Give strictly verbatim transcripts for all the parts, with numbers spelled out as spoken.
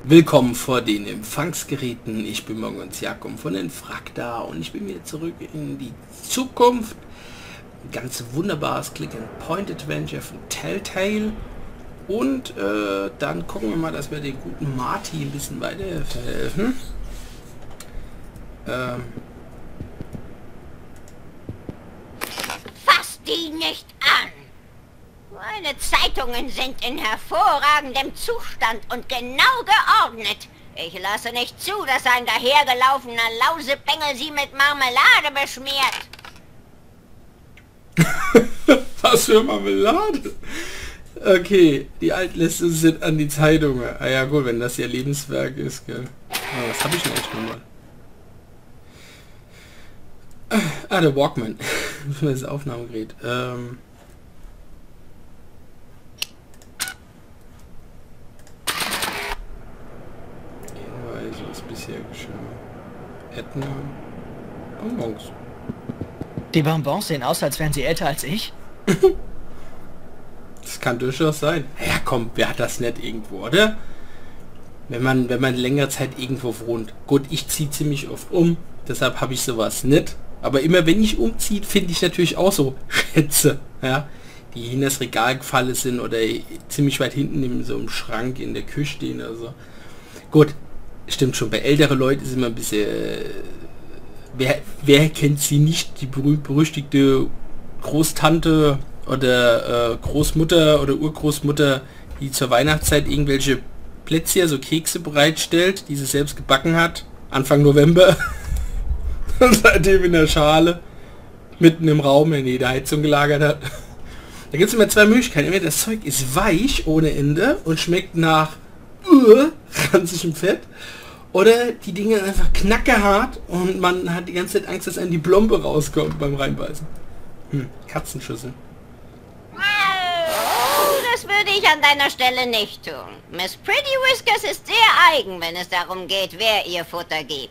Willkommen vor den Empfangsgeräten. Ich bin Mongo Jakob von den Frakta und ich bin wieder zurück in die Zukunft. Ganz wunderbares Click-and-Point-Adventure von Telltale. Und äh, dann gucken wir mal, dass wir den guten Marty ein bisschen weiterhelfen. Ähm. Fass die nicht an! Meine Zeitungen sind in hervorragendem Zustand und genau geordnet. Ich lasse nicht zu, dass ein dahergelaufener Lausebengel sie mit Marmelade beschmiert. Was für Marmelade? Okay, die Altliste sind an die Zeitungen. Ah ja gut, wenn das ihr Lebenswerk ist, gell. Ah, was habe ich denn eigentlich nochmal? Ah, der Walkman. Das Aufnahmegerät. Ähm... Was bisher geschah. Edna. Bonbons. Die Bonbons sehen aus, als wären sie älter als ich. Das kann durchaus sein. Ja komm, wer hat das nicht irgendwo, oder? Wenn man, wenn man längere Zeit irgendwo wohnt. Gut, ich ziehe ziemlich oft um, deshalb habe ich sowas nicht. Aber immer wenn ich umziehe, finde ich natürlich auch so Schätze, ja, die hinter das Regal gefallen sind oder ziemlich weit hinten in so einem Schrank in der Küche stehen oder so. Gut. Stimmt schon, bei älteren Leuten ist immer ein bisschen... Äh, wer, wer kennt sie nicht? Die berühmt-berüchtigte Großtante oder äh, Großmutter oder Urgroßmutter, die zur Weihnachtszeit irgendwelche Plätzchen, so Kekse bereitstellt, die sie selbst gebacken hat, Anfang November. Und seitdem in der Schale, mitten im Raum, in jeder Heizung gelagert hat. Da gibt es immer zwei Möglichkeiten. Entweder das Zeug ist weich ohne Ende und schmeckt nach uh, ranzigem Fett. Oder die Dinge sind einfach knackehart und man hat die ganze Zeit Angst, dass einem die Plombe rauskommt beim Reinbeißen. Hm, Katzenschüssel. Das würde ich an deiner Stelle nicht tun. Miss Pretty Whiskers ist sehr eigen, wenn es darum geht, wer ihr Futter gibt.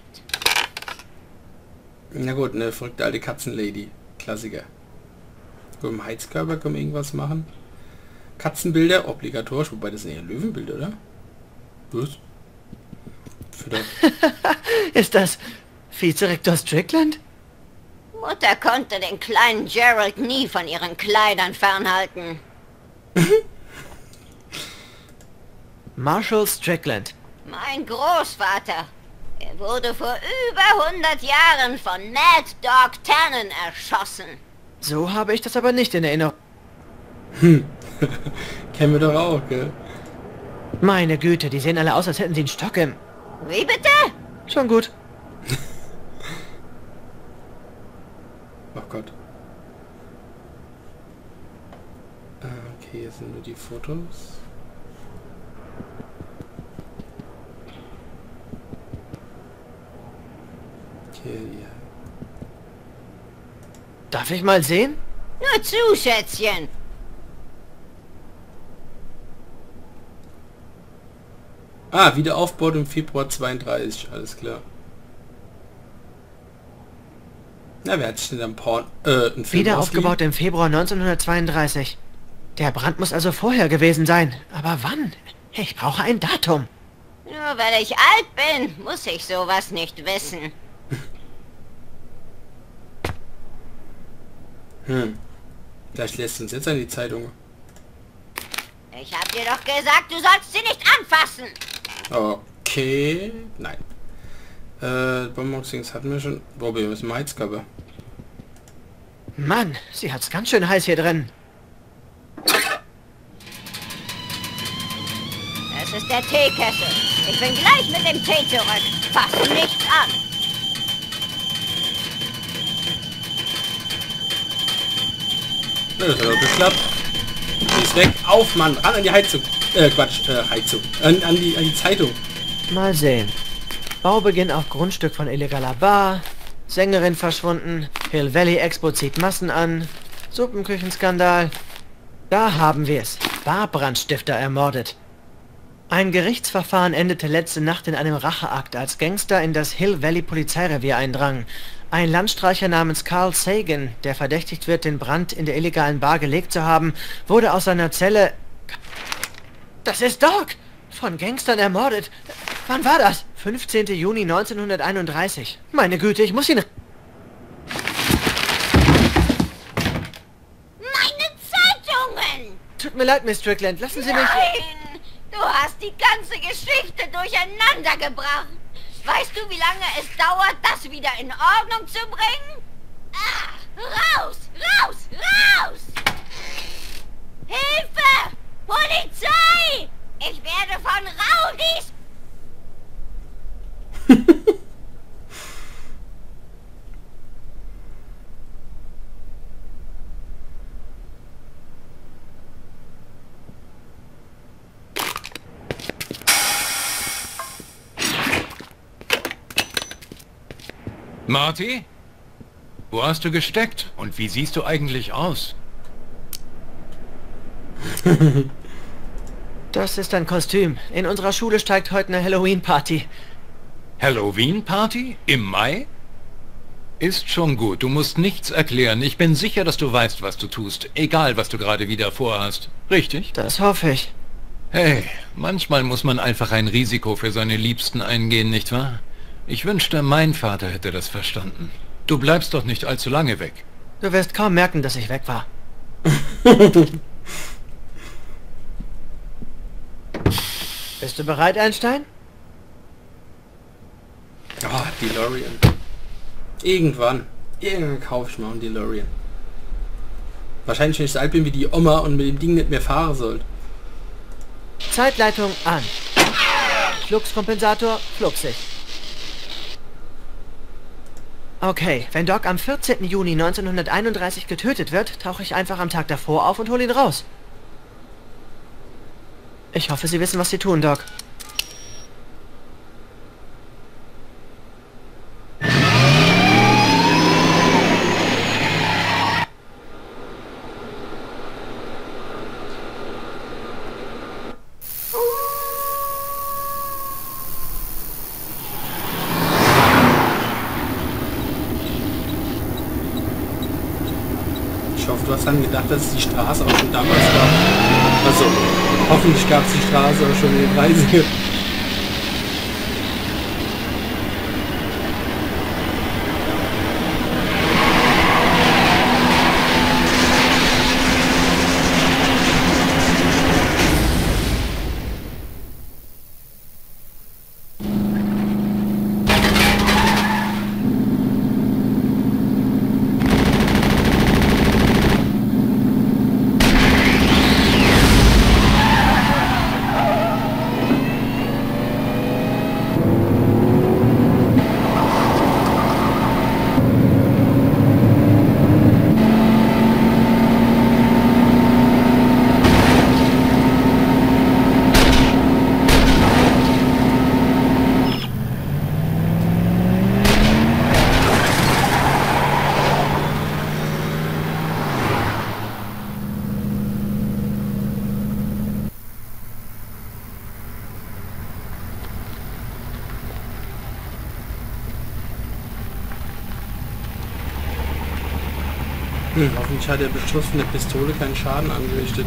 Na gut, eine verrückte alte Katzenlady. Klassiker. Gut, im Heizkörper können wir irgendwas machen. Katzenbilder, obligatorisch, wobei das sind ja Löwenbilder, oder? Was? Ist das Vizerektor Strickland? Mutter konnte den kleinen Gerald nie von ihren Kleidern fernhalten. Marshall Strickland. Mein Großvater. Er wurde vor über hundert Jahren von Mad Dog Tannen erschossen. So habe ich das aber nicht in Erinnerung. Hm. Kennen wir doch auch, gell? Meine Güte, die sehen alle aus, als hätten sie einen Stock im... Wie bitte? Schon gut. Oh Gott. Okay, hier sind nur die Fotos. Okay, ja. Darf ich mal sehen? Nur zu, Schätzchen. Ah, Wiederaufbau im Februar zweiunddreißig, alles klar. Na, wer hat sich denn am Porn... Äh, ein Film Wieder aufgebaut im Februar neunzehnhundertzweiunddreißig. Der Brand muss also vorher gewesen sein. Aber wann? Ich brauche ein Datum. Nur weil ich alt bin, muss ich sowas nicht wissen. Hm. Vielleicht lässt uns jetzt an die Zeitung. Ich hab dir doch gesagt, du sollst sie nicht anfassen. Okay. Nein. Äh, Bonbons hatten wir schon. Wo wir müssen Heizkörper. Mann, sie hat's ganz schön heiß hier drin. Es ist der Teekessel. Ich bin gleich mit dem Tee zurück. Fass nichts an. Na, das hat doch geklappt. Die ist weg. Auf, Mann. Ran an die Heizung. Äh, Quatsch. Äh, Heizung. An, an, die, an die Zeitung. Mal sehen. Baubeginn auf Grundstück von illegaler Bar. Sängerin verschwunden. Hill Valley Expo zieht Massen an. Suppenküchenskandal. Da haben wir es. Barbrandstifter ermordet. Ein Gerichtsverfahren endete letzte Nacht in einem Racheakt, als Gangster in das Hill Valley Polizeirevier eindrangen. Ein Landstreicher namens Carl Sagan, der verdächtigt wird, den Brand in der illegalen Bar gelegt zu haben, wurde aus seiner Zelle... Das ist Doc! Von Gangstern ermordet. Wann war das? fünfzehnten Juni neunzehnhunderteinunddreißig. Meine Güte, ich muss ihn... Meine Zeitungen! Tut mir leid, Miss Strickland. Lassen Sie mich... Nein! Du hast die ganze Geschichte durcheinander gebracht. Weißt du, wie lange es dauert, das wieder in Ordnung zu bringen? Ah, raus! Raus! Raus! Hilfe! Polizei! Ich werde von Rowdies... Marty? Wo hast du gesteckt? Und wie siehst du eigentlich aus? Das ist ein Kostüm. In unserer Schule steigt heute eine Halloween-Party. Halloween-Party? Im Mai? Ist schon gut, du musst nichts erklären. Ich bin sicher, dass du weißt, was du tust. Egal, was du gerade wieder vorhast. Richtig? Das hoffe ich. Hey, manchmal muss man einfach ein Risiko für seine Liebsten eingehen, nicht wahr? Ich wünschte, mein Vater hätte das verstanden. Du bleibst doch nicht allzu lange weg. Du wirst kaum merken, dass ich weg war. Bist du bereit, Einstein? Ah, DeLorean. Irgendwann. Irgendwann kaufe ich mal einen DeLorean. Wahrscheinlich, wenn ich so alt bin wie die Oma und mit dem Ding nicht mehr fahren soll. Zeitleitung an. Fluxkompensator fluxig. Okay, wenn Doc am vierzehnten Juni neunzehnhunderteinunddreißig getötet wird, tauche ich einfach am Tag davor auf und hole ihn raus. Ich hoffe, Sie wissen, was Sie tun, Doc. Ich hoffe, du hast dann gedacht, dass die Straße auch schon damals war. Also, hoffentlich gab es die Straße auch schon in den dreißigern. Hm, hoffentlich hat der Beschuss von der Pistole keinen Schaden angerichtet.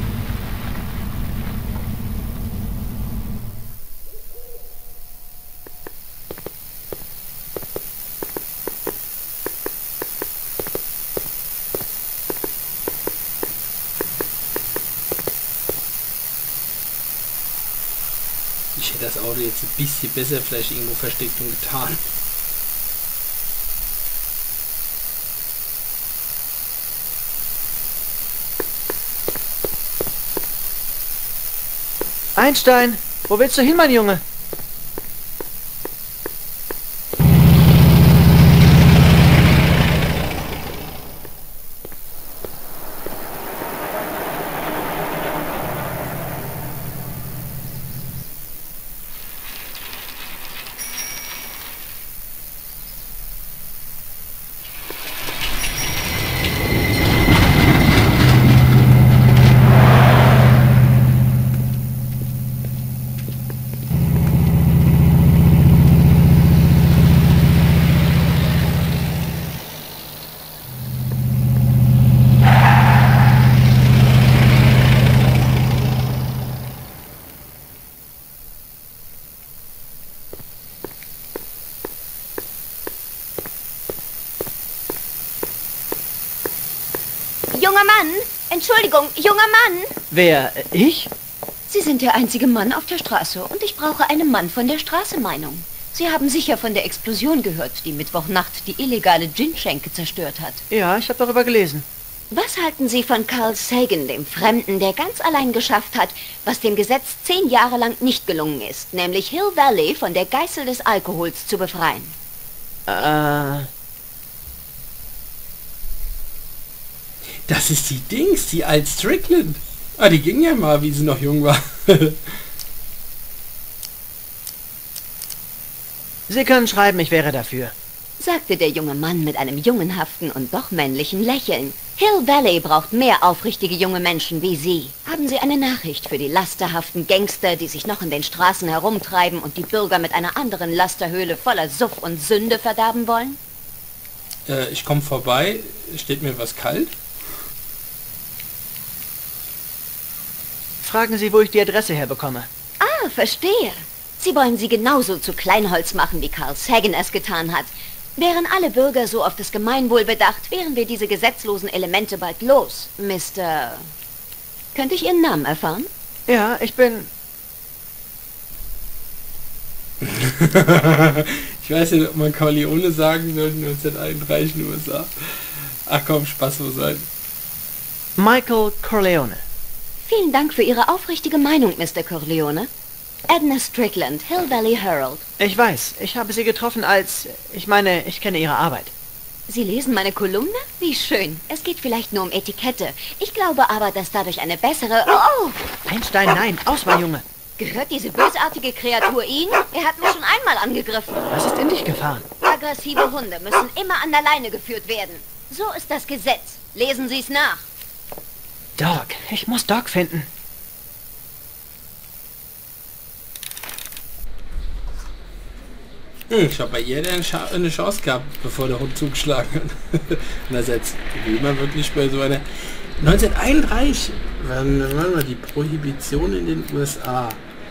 Ich hätte das Auto jetzt ein bisschen besser vielleicht irgendwo versteckt und getan. Einstein, wo willst du hin, mein Junge? Junger Mann! Entschuldigung, junger Mann! Wer? äh, Ich? Sie sind der einzige Mann auf der Straße und ich brauche einen Mann von der Straße Meinung. Sie haben sicher von der Explosion gehört, die Mittwochnacht die illegale Gin-Schenke zerstört hat. Ja, ich habe darüber gelesen. Was halten Sie von Carl Sagan, dem Fremden, der ganz allein geschafft hat, was dem Gesetz zehn Jahre lang nicht gelungen ist, nämlich Hill Valley von der Geißel des Alkohols zu befreien? Äh... Das ist die Dings, die Alt Strickland. Ah, die ging ja mal, wie sie noch jung war. Sie können schreiben, ich wäre dafür. Sagte der junge Mann mit einem jungenhaften und doch männlichen Lächeln. Hill Valley braucht mehr aufrichtige junge Menschen wie Sie. Haben Sie eine Nachricht für die lasterhaften Gangster, die sich noch in den Straßen herumtreiben und die Bürger mit einer anderen Lasterhöhle voller Suff und Sünde verderben wollen? Äh, ich komme vorbei. Steht mir was kalt? Fragen Sie, wo ich die Adresse herbekomme. Ah, verstehe. Sie wollen sie genauso zu Kleinholz machen, wie Carl Sagan es getan hat. Wären alle Bürger so auf das Gemeinwohl bedacht, wären wir diese gesetzlosen Elemente bald los. Mister... Könnte ich Ihren Namen erfahren? Ja, ich bin... Ich weiß nicht, ob man Corleone sagen soll, neunzehnhunderteinunddreißig in den U S A. Ach komm, Spaß muss sein. Michael Corleone. Vielen Dank für Ihre aufrichtige Meinung, Mister Corleone. Edna Strickland, Hill Valley Herald. Ich weiß, ich habe Sie getroffen als... Ich meine, ich kenne Ihre Arbeit. Sie lesen meine Kolumne? Wie schön. Es geht vielleicht nur um Etikette. Ich glaube aber, dass dadurch eine bessere... Oh! Einstein, nein, aus, mein Junge. Gehört diese bösartige Kreatur Ihnen? Er hat mich schon einmal angegriffen. Was ist in dich gefahren? Aggressive Hunde müssen immer an der Leine geführt werden. So ist das Gesetz. Lesen Sie es nach. Doc, ich muss Doc finden. Hm, ich habe bei ihr eine, Cha eine Chance gehabt, bevor der Hund zugeschlagen hat. Und das jetzt wie immer wirklich bei so einer... neunzehnhunderteinunddreißig wann war die Prohibition in den U S A.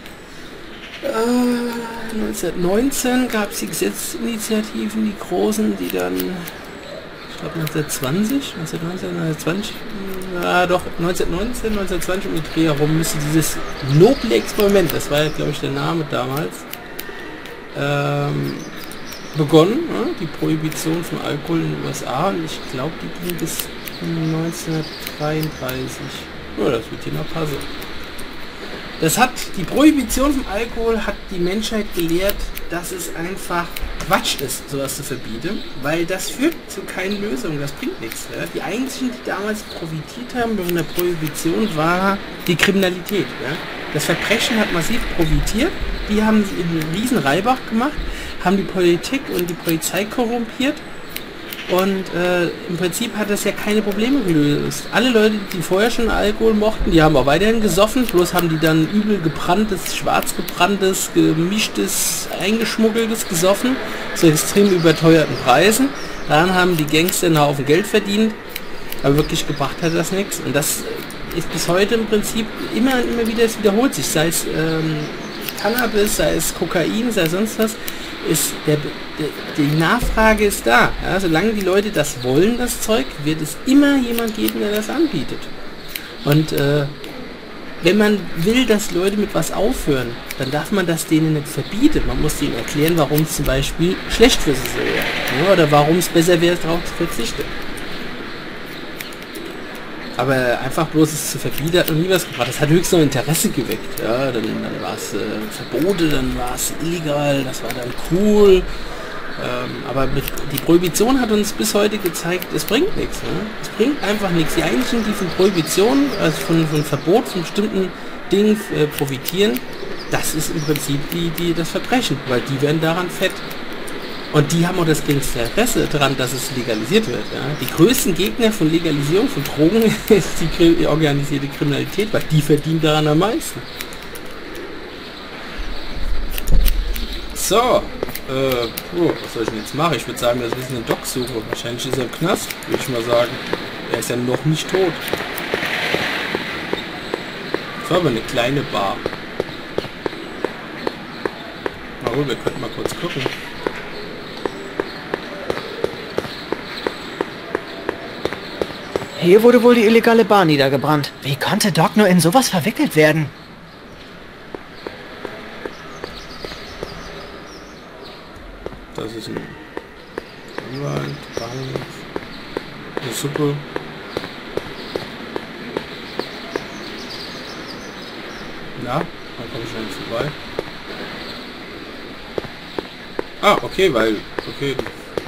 Äh, neunzehnhundertneunzehn gab es die Gesetzesinitiativen, die großen, die dann... Ich glaube neunzehnhundertzwanzig, neunzehnhundertneunzehn, neunzehnhundertzwanzig, ja doch, neunzehnhundertneunzehn, neunzehnhundertzwanzig um die Dreh herum müsste dieses noble Experiment, das war ja glaube ich der Name damals, ähm, begonnen, ne? Die Prohibition von Alkohol in den U S A, und ich glaube die ging bis neunzehnhundertdreiunddreißig. Ja, das wird hier noch passen. Das hat, die Prohibition vom Alkohol hat die Menschheit gelehrt, dass es einfach Quatsch ist, sowas zu verbieten, weil das führt zu keinen Lösungen, das bringt nichts. Ja? Die einzigen, die damals profitiert haben von der Prohibition, war die Kriminalität. Ja? Das Verbrechen hat massiv profitiert, die haben einen riesen Reibach gemacht, haben die Politik und die Polizei korrumpiert, und äh, im Prinzip hat das ja keine Probleme gelöst. Alle Leute, die vorher schon Alkohol mochten, die haben auch weiterhin gesoffen, bloß haben die dann übel gebranntes, schwarz gebranntes, gemischtes, eingeschmuggeltes gesoffen, zu extrem überteuerten Preisen. Daran haben die Gangster einen Haufen Geld verdient, aber wirklich gebracht hat das nichts. Und das ist bis heute im Prinzip immer und immer wieder, es wiederholt sich, sei es ähm, Cannabis, sei es Kokain, sei es sonst was. Ist der, der, die Nachfrage ist da. Ja, solange die Leute das wollen, das Zeug, wird es immer jemand geben, der das anbietet. Und äh, wenn man will, dass Leute mit was aufhören, dann darf man das denen nicht verbieten. Man muss denen erklären, warum es zum Beispiel schlecht für sie wäre. Ja, oder warum es besser wäre, darauf zu verzichten. Aber einfach bloß es zu verbieten hat noch nie was gebracht. Das hat höchstens noch Interesse geweckt. Ja, dann, dann war es äh, Verbote, dann war es illegal, das war dann cool. Ähm, aber mit, die Prohibition hat uns bis heute gezeigt, es bringt nichts. Ne? Es bringt einfach nichts. Die einzigen, die von Prohibition, also von, von Verbot, von bestimmten Dingen äh, profitieren, das ist im Prinzip die, die das Verbrechen, weil die werden daran fett. Und die haben auch das geringste Interesse daran, dass es legalisiert wird. Ja? Die größten Gegner von Legalisierung von Drogen ist die, die organisierte Kriminalität, weil die verdient daran am meisten. So, äh, oh, was soll ich denn jetzt machen? Ich würde sagen, dass wir einen Doc suchen. Wahrscheinlich ist er im Knast, würde ich mal sagen. Er ist ja noch nicht tot. Das war aber eine kleine Bar. Na gut, wir könnten mal kurz gucken. Hier wurde wohl die illegale Bar niedergebrannt. Wie konnte Doc nur in sowas verwickelt werden? Das ist ein Anwalt, Bank, eine Suppe. Na, dann komme ich schon vorbei. Ah, okay, weil... Okay.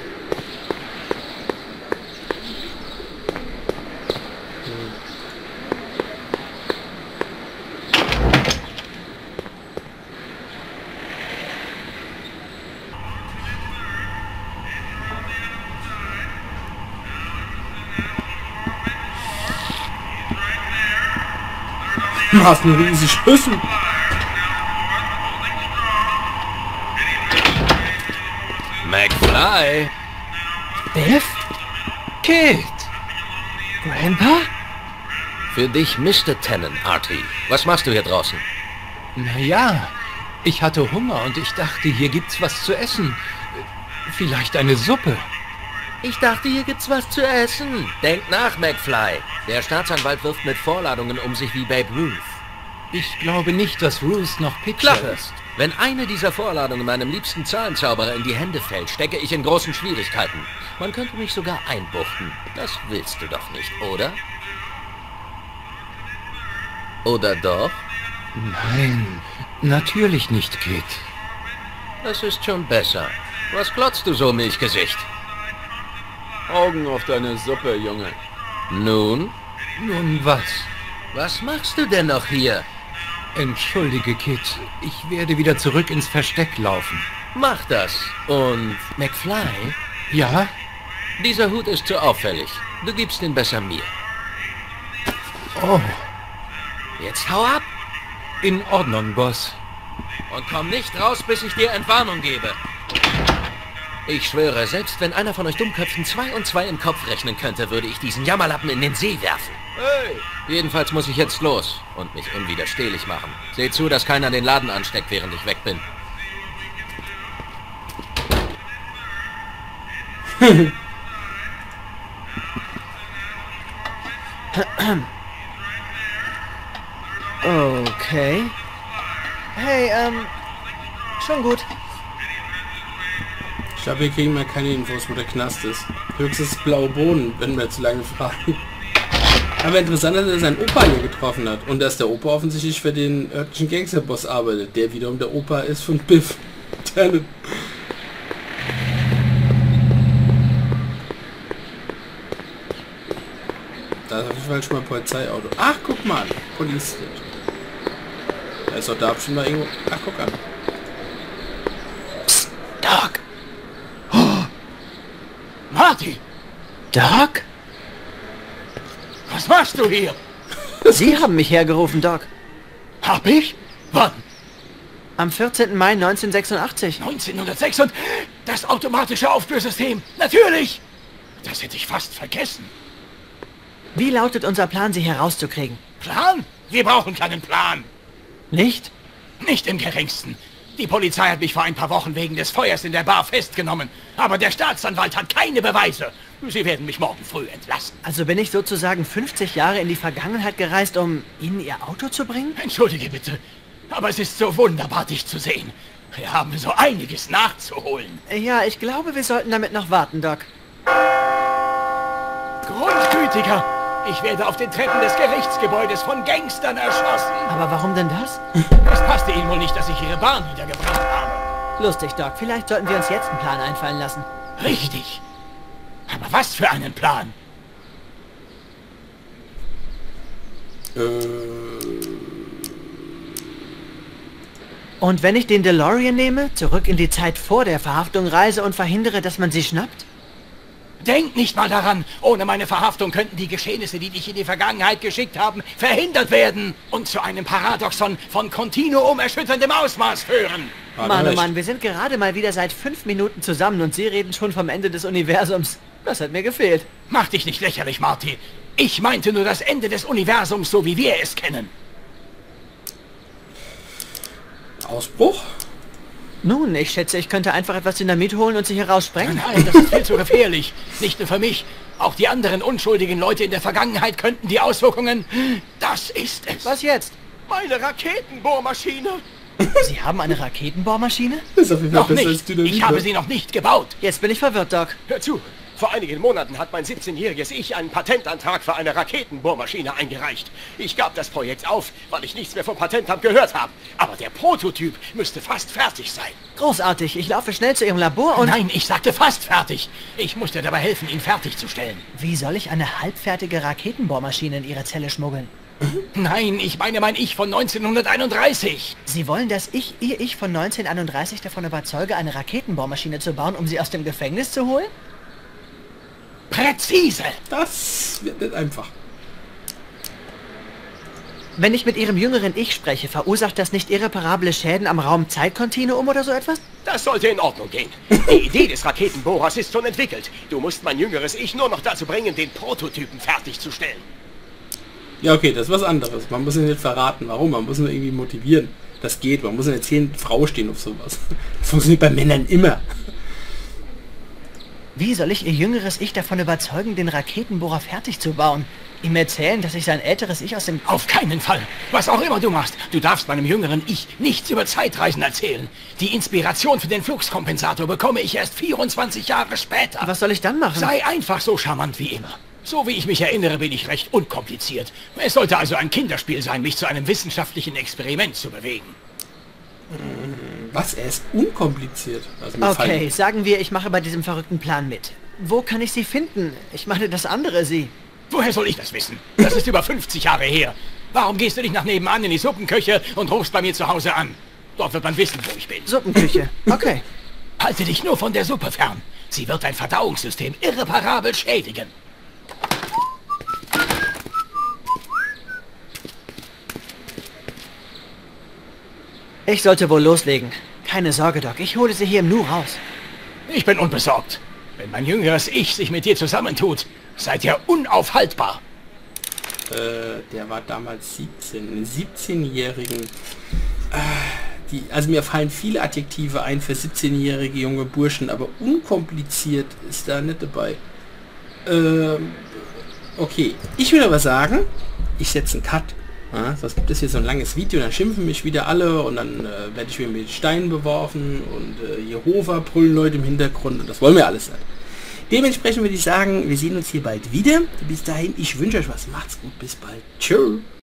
Du hast eine riesige Schüssel. McFly? Biff? Kid! Grandpa? Für dich Mister Tennant, Artie. Was machst du hier draußen? Naja, ich hatte Hunger und ich dachte, hier gibt's was zu essen. Vielleicht eine Suppe. Ich dachte, hier gibt's was zu essen. Denk nach, McFly. Der Staatsanwalt wirft mit Vorladungen um sich wie Babe Ruth. Ich glaube nicht, dass Ruth noch Pitcher Klappe! ist. Wenn eine dieser Vorladungen meinem liebsten Zahlenzauberer in die Hände fällt, stecke ich in großen Schwierigkeiten. Man könnte mich sogar einbuchten. Das willst du doch nicht, oder? Oder doch? Nein, natürlich nicht, Kid. Das ist schon besser. Was glotzt du so, Milchgesicht? Augen auf deine Suppe, Junge. Nun? Nun was? Was machst du denn noch hier? Entschuldige, Kid. Ich werde wieder zurück ins Versteck laufen. Mach das. Und McFly? Ja? Dieser Hut ist zu auffällig. Du gibst ihn besser mir. Oh, Jetzt hau ab in Ordnung, Boss. und komm nicht raus, bis ich dir Entwarnung gebe. Ich schwöre, selbst wenn einer von euch Dummköpfen zwei und zwei im Kopf rechnen könnte, würde ich diesen Jammerlappen in den See werfen. Hey! Jedenfalls muss ich jetzt los und mich unwiderstehlich machen. Seht zu, dass keiner den Laden ansteckt, während ich weg bin. Okay. Hey, ähm... Schon gut. Ich glaube, wir kriegen mal keine Infos, wo der Knast ist. Höchstens blaue Bohnen, wenn wir zu lange fragen. Aber interessant, dass er seinen Opa hier getroffen hat. Und dass der Opa offensichtlich für den örtlichen Gangsterboss arbeitet, der wiederum der Opa ist von Biff Tannen. Da ist auf jeden Fall schon mal ein Polizeiauto. Ach, guck mal, Police Station. Da ist doch da bestimmt mal irgendwo... Ach, guck an. Psst, Doc! Marty, Doc? was machst du hier? Sie haben mich hergerufen, Doc. Hab ich? Wann? Am vierzehnten Mai neunzehnhundertsechsundachtzig. neunzehnhundertsechs und das automatische Aufspürsystem. Natürlich! Das hätte ich fast vergessen. Wie lautet unser Plan, Sie herauszukriegen? Plan? Wir brauchen keinen Plan. Nicht? Nicht im geringsten. Die Polizei hat mich vor ein paar Wochen wegen des Feuers in der Bar festgenommen. Aber der Staatsanwalt hat keine Beweise. Sie werden mich morgen früh entlassen. Also bin ich sozusagen fünfzig Jahre in die Vergangenheit gereist, um Ihnen Ihr Auto zu bringen? Entschuldige bitte, aber es ist so wunderbar, dich zu sehen. Wir haben so einiges nachzuholen. Ja, ich glaube, wir sollten damit noch warten, Doc. Grundgütiger! Ich werde auf den Treppen des Gerichtsgebäudes von Gangstern erschossen. Aber warum denn das? Es passte Ihnen wohl nicht, dass ich Ihre Bar niedergebrannt habe. Lustig, Doc. Vielleicht sollten wir uns jetzt einen Plan einfallen lassen. Richtig. Aber was für einen Plan? Äh... Und wenn ich den DeLorean nehme, zurück in die Zeit vor der Verhaftung reise und verhindere, dass man sie schnappt? Denk nicht mal daran. Ohne meine Verhaftung könnten die Geschehnisse, die dich in die Vergangenheit geschickt haben, verhindert werden und zu einem Paradoxon von kontinuum erschütterndem Ausmaß führen. Mann, oh Mann, wir sind gerade mal wieder seit fünf Minuten zusammen und Sie reden schon vom Ende des Universums. Das hat mir gefehlt. Mach dich nicht lächerlich, Marty. Ich meinte nur das Ende des Universums, so wie wir es kennen. Ausbruch? Nun, ich schätze, ich könnte einfach etwas Dynamit holen und sie hier raussprengen. Nein, das ist viel zu gefährlich. Nicht nur für mich. Auch die anderen unschuldigen Leute in der Vergangenheit könnten die Auswirkungen... Das ist es. Was jetzt? Meine Raketenbohrmaschine. Sie haben eine Raketenbohrmaschine? Das ist auf jeden Fall Noch besser als nicht. Dynamit. Ich habe sie noch nicht gebaut. Jetzt bin ich verwirrt, Doc. Hör zu. Vor einigen Monaten hat mein siebzehnjähriges Ich einen Patentantrag für eine Raketenbohrmaschine eingereicht. Ich gab das Projekt auf, weil ich nichts mehr vom Patentamt gehört habe. Aber der Prototyp müsste fast fertig sein. Großartig. Ich laufe schnell zu Ihrem Labor und... Nein, ich sagte fast fertig. Ich muss dir dabei helfen, ihn fertigzustellen. Wie soll ich eine halbfertige Raketenbohrmaschine in Ihre Zelle schmuggeln? Nein, ich meine mein Ich von neunzehnhunderteinunddreißig. Sie wollen, dass ich Ihr Ich von neunzehnhunderteinunddreißig davon überzeuge, eine Raketenbohrmaschine zu bauen, um sie aus dem Gefängnis zu holen? Präzise. Das wird nicht einfach. Wenn ich mit Ihrem jüngeren Ich spreche, verursacht das nicht irreparable Schäden am Raum-Zeit-Kontinuum oder so etwas? Das sollte in Ordnung gehen. Die Idee des Raketenbohrers ist schon entwickelt. Du musst mein jüngeres Ich nur noch dazu bringen, den Prototypen fertigzustellen. Ja, okay, das ist was anderes. Man muss ihn nicht verraten, warum. Man muss ihn irgendwie motivieren. Das geht. Man muss ihn erzählen, Frau stehen auf sowas. Das funktioniert bei Männern immer. Wie soll ich Ihr jüngeres Ich davon überzeugen, den Raketenbohrer fertig zu bauen? Ihm erzählen, dass ich sein älteres Ich aus dem... Auf keinen Fall. Was auch immer du machst, du darfst meinem jüngeren Ich nichts über Zeitreisen erzählen. Die Inspiration für den Fluxkompensator bekomme ich erst vierundzwanzig Jahre später. Was soll ich dann machen? Sei einfach so charmant wie immer. So wie ich mich erinnere, bin ich recht unkompliziert. Es sollte also ein Kinderspiel sein, mich zu einem wissenschaftlichen Experiment zu bewegen. Was? Er ist unkompliziert. Also mir Okay, fallen- sagen wir, ich mache bei diesem verrückten Plan mit. Wo kann ich Sie finden? Ich meine, das andere Sie. Woher soll ich das wissen? Das ist über fünfzig Jahre her. Warum gehst du nicht nach nebenan in die Suppenküche und rufst bei mir zu Hause an? Dort wird man wissen, wo ich bin. Suppenküche. Okay. Halte dich nur von der Suppe fern. Sie wird dein Verdauungssystem irreparabel schädigen. Ich sollte wohl loslegen. Keine Sorge, Doc. Ich hole Sie hier im Nu raus. Ich bin unbesorgt. Wenn mein jüngeres Ich sich mit dir zusammentut, seid ihr unaufhaltbar. Äh, der war damals siebzehn. Einen siebzehnjährigen... Äh, die, also mir fallen viele Adjektive ein für siebzehnjährige junge Burschen, aber unkompliziert ist da nicht dabei. Ähm, okay. Ich würde aber sagen, ich setze einen Cut. Ja, sonst gibt es hier so ein langes Video, dann schimpfen mich wieder alle und dann äh, werde ich wieder mit Steinen beworfen und äh, Jehova brüllen Leute im Hintergrund und das wollen wir alles nicht. Dementsprechend würde ich sagen, wir sehen uns hier bald wieder. Bis dahin, ich wünsche euch was. Macht's gut, bis bald. Tschö.